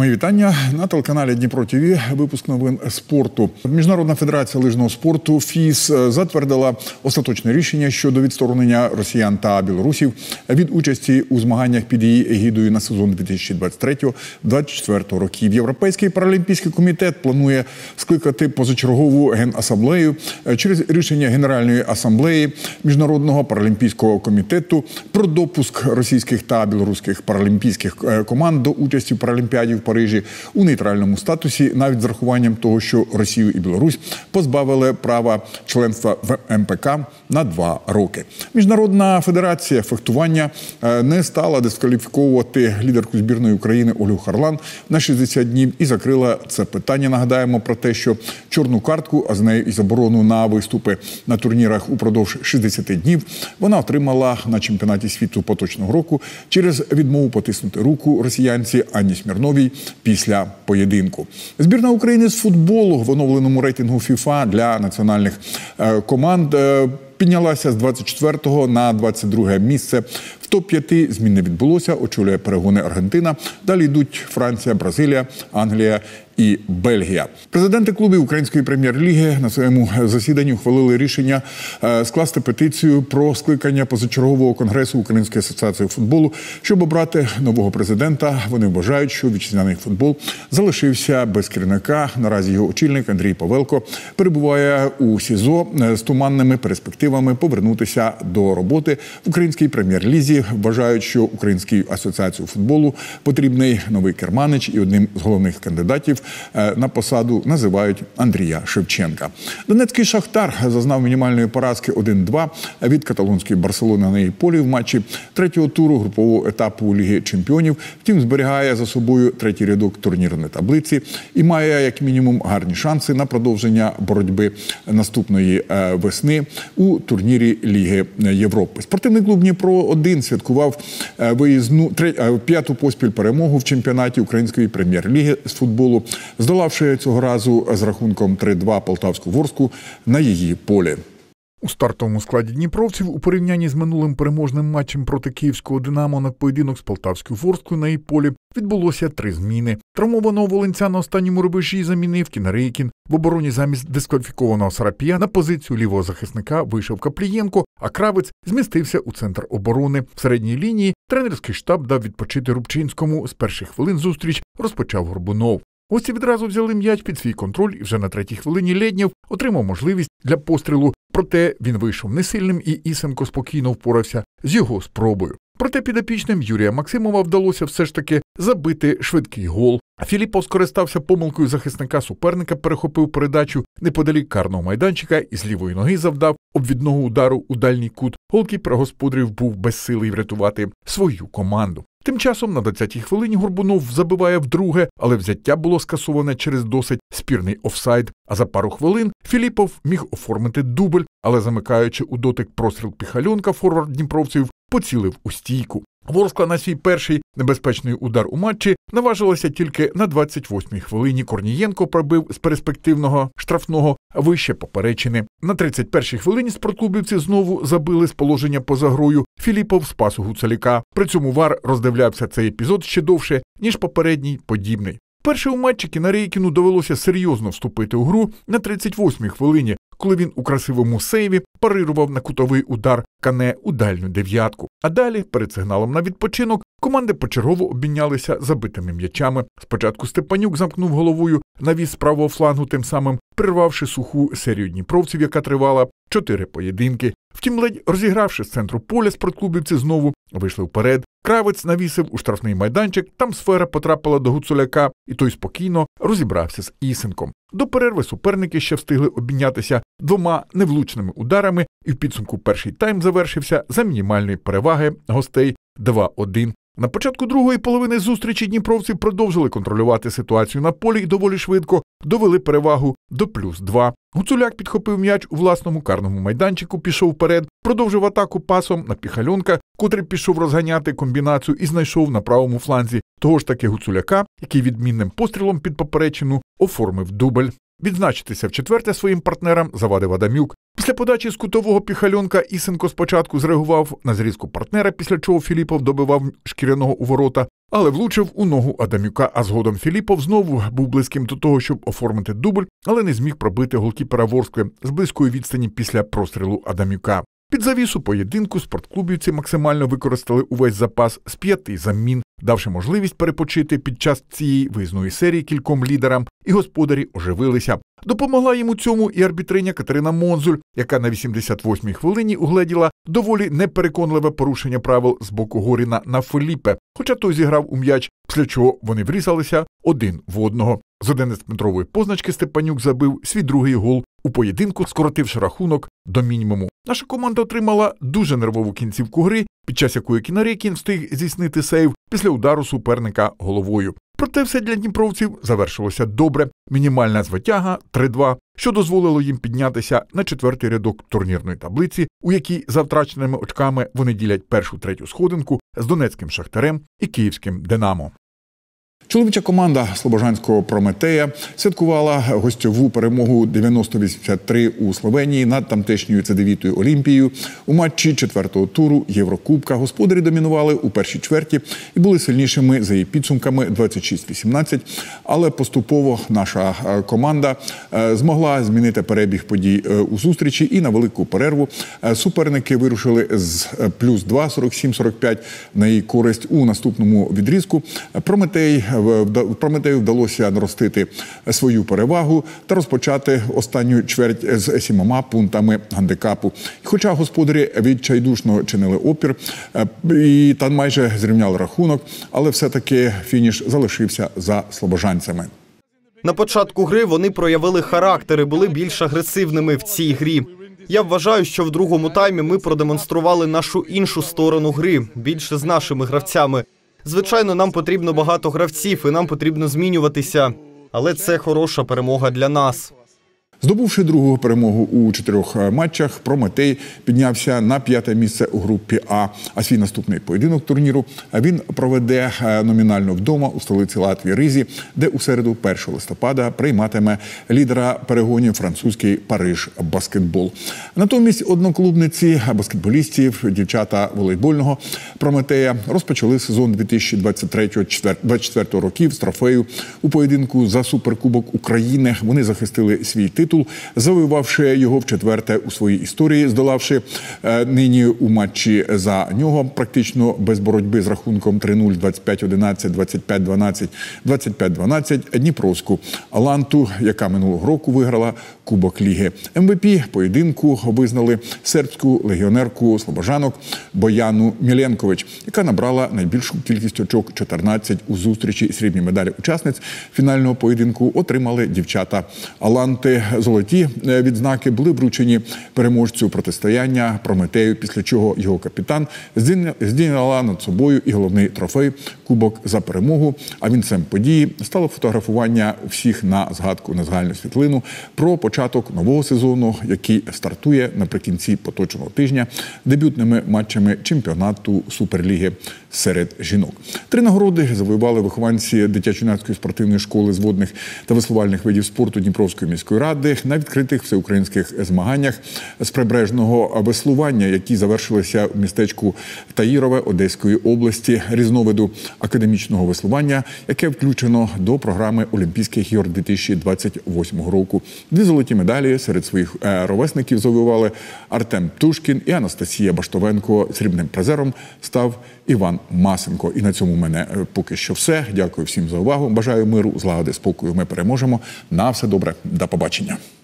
Мої вітання на телеканалі Дніпро ТВ. Випуск новин спорту. Міжнародна федерація лижного спорту ФІС затвердила остаточне рішення щодо відсторонення росіян та білорусів від участі у змаганнях під її егідою на сезон 2023-2024 років. Європейський паралімпійський комітет планує скликати позачергову генасамблею через рішення Генеральної асамблеї Міжнародного паралімпійського комітету про допуск російських та білоруських паралімпійських команд до участі в Паралімпіаді в Парижі у нейтральному статусі, навіть з рахуванням того, що Росію і Білорусь позбавили права членства в МПК на 2 роки. Міжнародна федерація фехтування не стала дискваліфіковувати лідерку збірної України Ольгу Харлан на 60 днів і закрила це питання. Нагадаємо про те, що чорну картку, а з нею і заборону на виступи на турнірах упродовж 60 днів, вона отримала на чемпіонаті світу поточного року через відмову потиснути руку росіянці Анні Смірновій після поєдинку. Збірна України з футболу в оновленому рейтингу ФІФА для національних команд піднялася з 24-го на 22-е місце. В топ-5 змін не відбулося, очолює перегони Аргентина. Далі йдуть Франція, Бразилія, Англія і Бельгія. Президенти клубів Української прем'єр-ліги на своєму засіданні ухвалили рішення скласти петицію про скликання позачергового конгресу Української асоціації футболу, щоб обрати нового президента. Вони вважають, що вітчизняний футбол залишився без керівника. Наразі його очільник Андрій Павелко перебуває у СІЗО з туманними перспективами повернутися до роботи в Українській прем'єр-лізі. Вважають, що Українській асоціації футболу потрібний новий керманич, і одним з головних кандидатів на посаду називають Андрія Шевченка. Донецький «Шахтар» зазнав мінімальної поразки 1-2 від каталонської «Барселони» на її полі в матчі 3-го туру групового етапу Ліги чемпіонів. Втім, зберігає за собою 3-й рядок турнірної таблиці і має, як мінімум, гарні шанси на продовження боротьби наступної весни у турнірі Ліги Європи. Спортивний клуб «Дніпро-1» святкував виїзну 5-ту поспіль перемогу в чемпіонаті Української прем'єр-ліги з футболу, здолавши цього разу з рахунком 3-2 Полтавську Ворску на її полі. У стартовому складі дніпровців у порівнянні з минулим переможним матчем проти київського «Динамо» на поєдинок з Полтавською Ворскою на її полі відбулося 3 зміни. Травмованого волинця на останньому рубежі замінив Кінарейкін. В обороні замість дискваліфікованого Сарапія на позицію лівого захисника вийшов Каплієнко, а Кравець змістився у центр оборони. В середній лінії тренерський штаб дав відпочити Рубчинському. З перших хвилин зустріч розпочав Горбунов. Гості відразу взяли м'яч під свій контроль, і вже на 3-й хвилині Лєднєв отримав можливість для пострілу. Проте він вийшов несильним, і Ісенко спокійно впорався з його спробою. Проте підопічним Юрія Максимова вдалося все ж таки забити швидкий гол. А Філіпов скористався помилкою захисника суперника, перехопив передачу неподалік карного майданчика і з лівої ноги завдав обвідного удару у дальній кут. Голкіпер господарів був безсилий врятувати свою команду. Тим часом на 20-й хвилині Горбунов забиває вдруге, але взяття було скасоване через досить спірний офсайд. А за пару хвилин Філіпов міг оформити дубль, але замикаючи у дотик простріл Піхальонка, форвард дніпровців поцілив у стійку. Ворскла на свій перший небезпечний удар у матчі наважилася тільки на 28-й хвилині. Корнієнко пробив з перспективного штрафного вище поперечини. На 31-й хвилині спортклубівці знову забили з положення поза грою. Філіпов спас у Гуцаляка. При цьому ВАР роздивлявся цей епізод ще довше, ніж попередній подібний. Вперше у матчі Кінарейкіну довелося серйозно вступити у гру на 38-й хвилині, коли він у красивому сейві парирував на кутовий удар Кане у дальню дев'ятку. А далі, перед сигналом на відпочинок, команди почергово обмінялися забитими м'ячами. Спочатку Степанюк замкнув головою навіс з правого флангу, тим самим прервавши суху серію дніпровців, яка тривала 4 поєдинки. Втім, ледь розігравши з центру поля, спортклубівці знову вийшли вперед. Кравець навісив у штрафний майданчик, там сфера потрапила до Гуцуляка, і той спокійно розібрався з Ісенком. До перерви суперники ще встигли обмінятися 2 невлучними ударами, і в підсумку перший тайм завершився за мінімальної переваги гостей 2-1. На початку другої половини зустрічі дніпровці продовжили контролювати ситуацію на полі і доволі швидко довели перевагу до +2. Гуцуляк підхопив м'яч у власному карному майданчику, пішов вперед, продовжив атаку пасом на Піхальонка, котрий пішов розганяти комбінацію і знайшов на правому фланзі того ж таки Гуцуляка, який відмінним пострілом під поперечину оформив дубль. Відзначитися вчетверте своїм партнерам завадив Адамюк. Після подачі з кутового Піхальонка Ісенко спочатку зреагував на зрізку партнера, після чого Філіпов добивав шкіряного у ворота. але влучив у ногу Адамюка, а згодом Філіпов знову був близьким до того, щоб оформити дубль, але не зміг пробити голкіпера Ворскли з близької відстані після прострілу Адамюка. Під завісу поєдинку спортклубівці максимально використали увесь запас з 5 замін, давши можливість перепочити під час цієї виїзної серії кільком лідерам, і господарі оживилися. Допомогла їм у цьому і арбітриня Катерина Монзуль, яка на 88-й хвилині угледіла доволі непереконливе порушення правил з боку Горіна на Феліпе, хоча той зіграв у м'яч, після чого вони врізалися один в одного. З 11-метрової позначки Степанюк забив свій другий гол у поєдинку, скоротивши рахунок до мінімуму. Наша команда отримала дуже нервову кінцівку гри, під час якої Кінарекін встиг здійснити сейв після удару суперника головою. Проте все для дніпровців завершилося добре. Мінімальна звитяга 3-2, що дозволило їм піднятися на 4-й рядок турнірної таблиці, у якій за втраченими очками вони ділять першу-третю сходинку з Донецьким Шахтарем і Київським Динамо. Чоловіча команда слобожанського «Прометея» святкувала гостьову перемогу 90-83 у Словенії над тамтешньою Цедевітою Олімпією. У матчі 4-го туру Єврокубка господарі домінували у першій чверті і були сильнішими за її підсумками 26-18, але поступово наша команда змогла змінити перебіг подій у зустрічі, і на велику перерву суперники вирушили з плюс 2, 47-45 на її користь. У наступному відрізку Прометею вдалося наростити свою перевагу та розпочати останню чверть з 7 пунктами гандикапу. Хоча господарі відчайдушно чинили опір і там майже зрівняли рахунок, але все-таки фініш залишився за слобожанцями. На початку гри вони проявили характер і були більш агресивними в цій грі. Я вважаю, що в другому таймі ми продемонстрували нашу іншу сторону гри, більше з нашими гравцями. Звичайно, нам потрібно багато гравців і нам потрібно змінюватися, але це хороша перемога для нас. Здобувши другу перемогу у 4 матчах, «Прометей» піднявся на 5-те місце у групі А. А свій наступний поєдинок турніру він проведе номінально вдома у столиці Латвії Ризі, де у середу 1 листопада прийматиме лідера перегонів французький «Париж Баскетбол». Натомість одноклубниці баскетболістів, дівчата волейбольного «Прометея» розпочали сезон 2023-2024 років з трофею. У поєдинку за Суперкубок України вони захистили свій титул, завоювавши його вчетверте у своїй історії, здолавши нині у матчі за нього практично без боротьби з рахунком 3-0, 25-11, 25-12, 25-12 Дніпровську «Аланту», яка минулого року виграла Кубок Ліги. МВП поєдинку визнали сербську легіонерку слобожанок Бояну Міленкович, яка набрала найбільшу кількість очок – 14 у зустрічі. Срібні медалі учасниць фінального поєдинку отримали дівчата «Аланти». Золоті відзнаки були вручені переможцю протистояння «Прометею», після чого його капітан здійняла над собою і головний трофей – Кубок за перемогу. А вінцем події стало фотографування всіх на згадку, на загальну світлину про початок нового сезону, який стартує наприкінці поточного тижня дебютними матчами чемпіонату Суперліги серед жінок. 3 нагороди завоювали вихованці дитячо-юнацької спортивної школи з водних та веслувальних видів спорту Дніпровської міської ради на відкритих всеукраїнських змаганнях з прибережного веслування, які завершилися в містечку Таїрове Одеської області, різновиду академічного веслування, яке включено до програми Олімпійських ігор 2028 року. 2 золоті медалі серед своїх ровесників завоювали Артем Птушкін і Анастасія Баштовенко. Срібним призером став Іван Масенко. І на цьому в мене поки що все. Дякую всім за увагу. Бажаю миру, злагоди, спокою. Ми переможемо. На все добре. До побачення.